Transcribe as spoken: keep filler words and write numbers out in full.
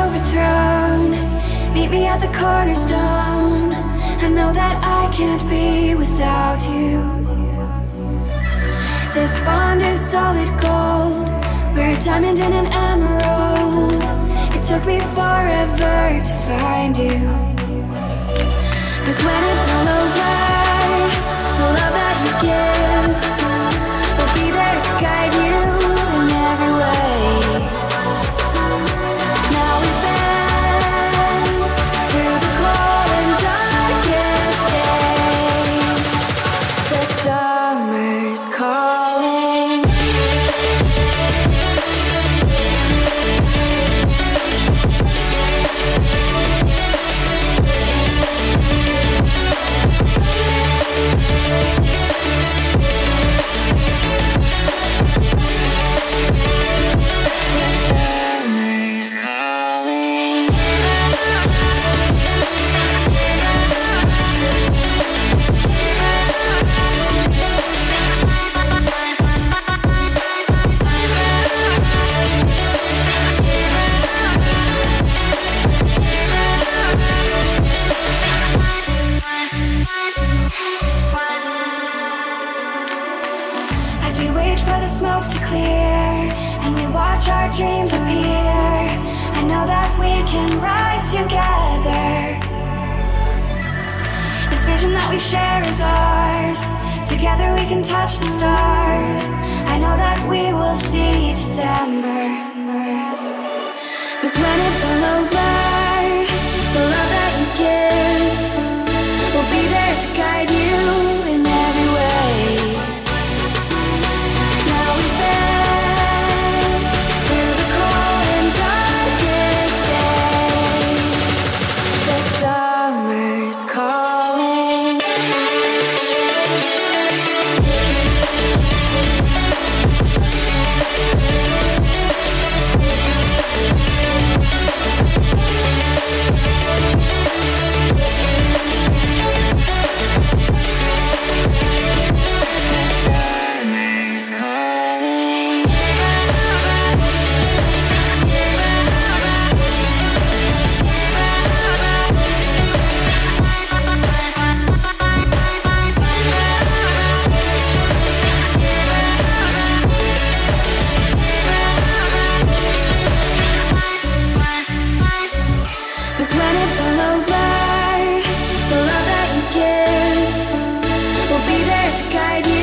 overthrown, meet me at the cornerstone. I know that I can't be without you. This bond is solid gold, we're a diamond and an emerald. It took me forever to find you. Cause when it's all over, the love that you give will be there to guide you in every way. Now we've been through the cold and darkest days. The summer's calling. As we wait for the smoke to clear and we watch our dreams appear, I know that we can rise together. This vision that we share is ours. Together we can touch the stars. I know that we will see December. Cause when it's all over, the love that you give will be there to guide you in every way. Now we've been through the cold and darkest days. The summer's calling. Cause when it's all over, the love that you give will be there to guide you